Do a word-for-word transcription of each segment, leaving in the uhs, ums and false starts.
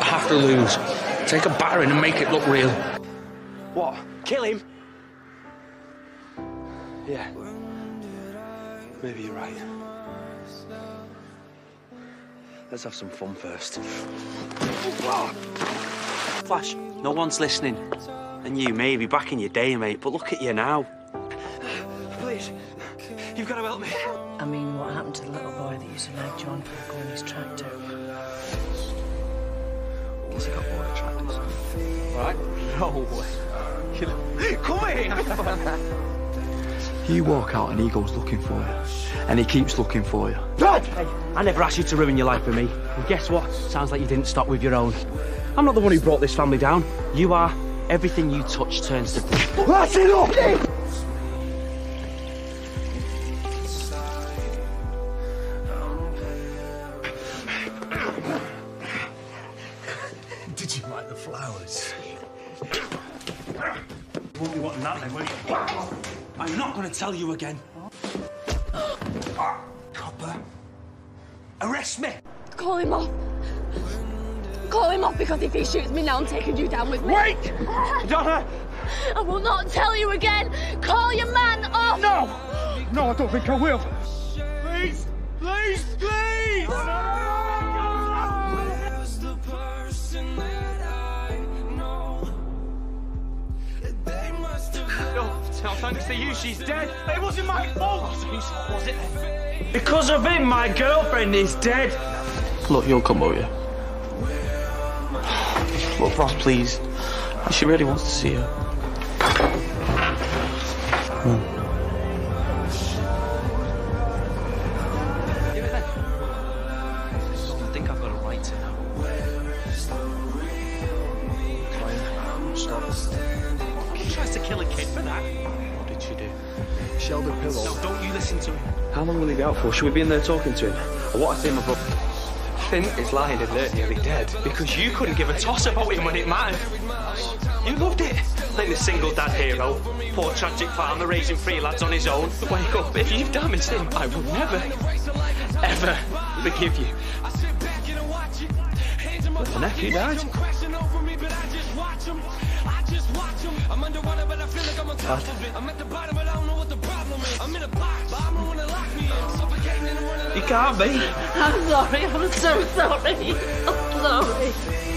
have to lose. Take a battering and make it look real. What? Kill him? Yeah. Maybe you're right. Let's have some fun first. Flash, no one's listening. And you maybe back in your day, mate, but look at you now. Please, you've got to help me. I mean, what happened to the little boy that used to nag John for going his tractor? Guess he got bored of tractors. Right? No way. Come here! You walk out and he goes looking for you. And he keeps looking for you. Dad! Hey, I never asked you to ruin your life with me. And guess what? Sounds like you didn't stop with your own. I'm not the one who brought this family down. You are. Everything you touch turns to... That's enough! Did you like the flowers? You won't be wanting that then, will you? I'm not going to tell you again. Copper. Arrest me! Call him off. Call him off, because if he shoots me now, I'm taking you down with me. Wait! Donna! I will not tell you again. Call your man off. No! No, I don't think I will. Please! Please! Please! No, thanks to you, she's dead. It wasn't my fault. Whose fault was it then? Because of him, my girlfriend is dead. Look, you'll come, will you? Look, Ross, please. She really wants to see you. Mm. Give it then. I think I've got a right to know. Stop. She tries to kill a kid for that. What did she do? She held a pillow. No, don't you listen to him. How long will he be out for? Should we be in there talking to him? I want to see him above. Finn is lying in there nearly dead because you couldn't give a toss about him when it mattered. You loved it. Like the single dad hero, poor tragic farmer raising three lads on his own. Wake up, if you've damaged him, I will never, ever forgive you. The nephew died. Dad. You can't be. I'm sorry. I'm so sorry. I'm sorry.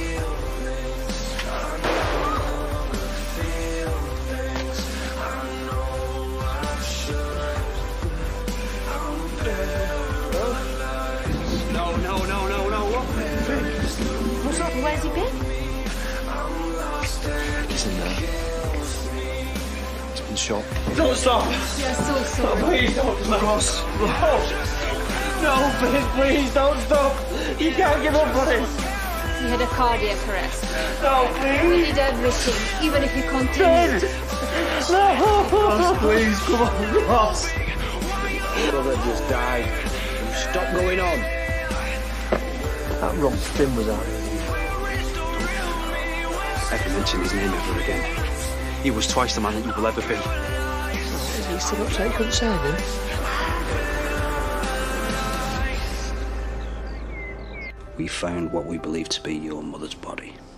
No, no, no, no, no. What? What's up? Where's he been? He's in there. He's been shot. Don't stop! You're so sorry. No, please don't stop. Ross. No, please, please don't stop. You can't give up on this. He had a cardiac arrest. No, please. We need everything, even if you continue. No! Ross, please, come on, Ross. Brother just died. Stop going on. That Rob Finn was out. Ever mention his name ever again. He was twice the man that you will ever be. Is he still upset you couldn't say anything? We found what we believe to be your mother's body.